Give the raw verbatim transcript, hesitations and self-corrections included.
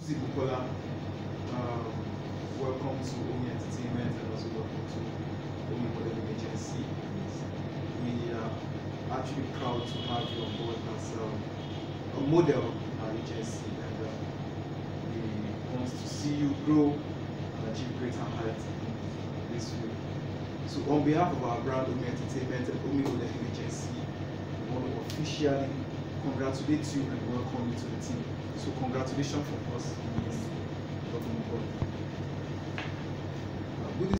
is Bukola. Um, welcome to Omi Entertainment and also welcome to Omi Modeling Agency. We are actually proud to have you on board as um, a model in our agency, and uh, we want to see you grow and achieve greater heights in this field. So on behalf of our brand Omi Entertainment and Omi Modeling Agency, we want to officially congratulate you and welcome you to the team. So congratulations from us. Yes. Welcome aboard.